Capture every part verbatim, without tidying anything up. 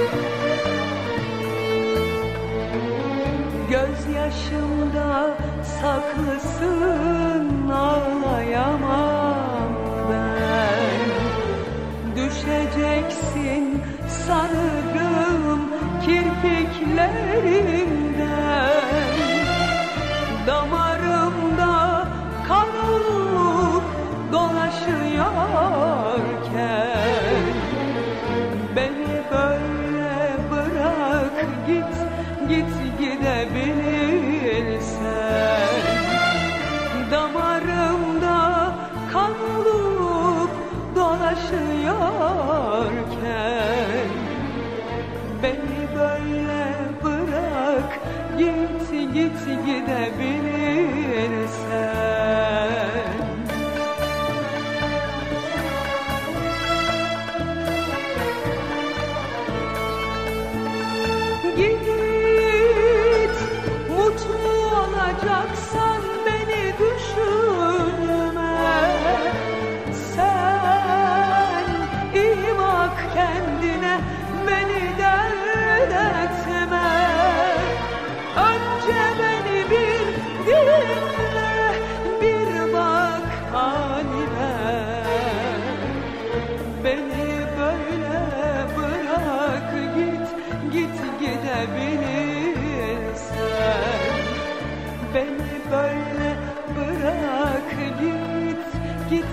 Gözyaşımda saklısın, ağlayamam ben. Düşeceksin sanırım kirpiklerimden. Damarımda kan olup dolaşıyorken beni böyle bırak git, git gidebilirsen. Damarımda kan olup dolaşıyorken beni böyle bırak git, git gidebilirsen. Git, mutlu olacaksan beni düşünme. Sen iyi bak kendine, beni dert etme. Önce beni bir dinle, bir bak haline. Beni böyle bırak git, git gidebilirsen. Beni böyle bırak git, git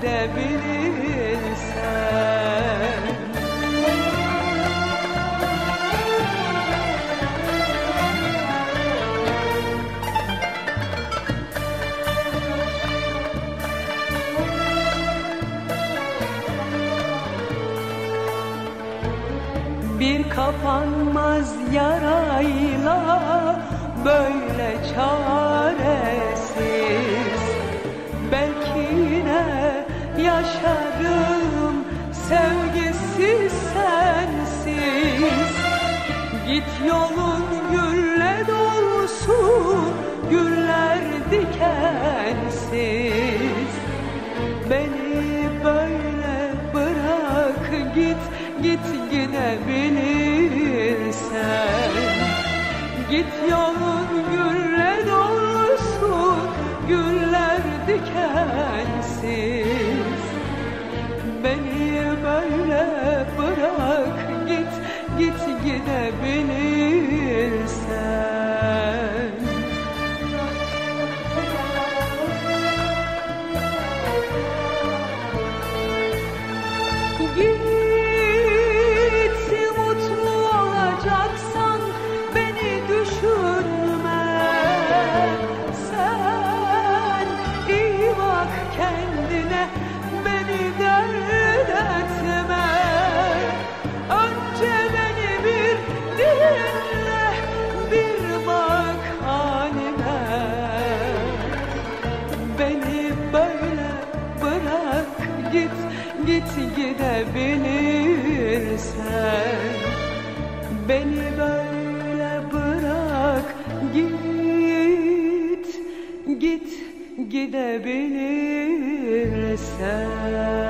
gidebilirsen. Bir kapanmaz yarayla böyle çaresiz, belki yine yaşarım sevgisiz sensiz. Git yolun gülle dolsun, güller dikensiz. Beni böyle bırak git, git gidebilirsen. Git yolun gülle dolsun, güller dikensiz. Beni böyle bırak git, git gidebilirsen. Git, mutlu olacaksan beni düşünme. Sen iyi bak kendine, beni dert etme. Önce beni bir dinle, bir bak halime. Beni böyle bırak git, git gidebilirsen. Beni böyle bırak git, git gidebilirsen.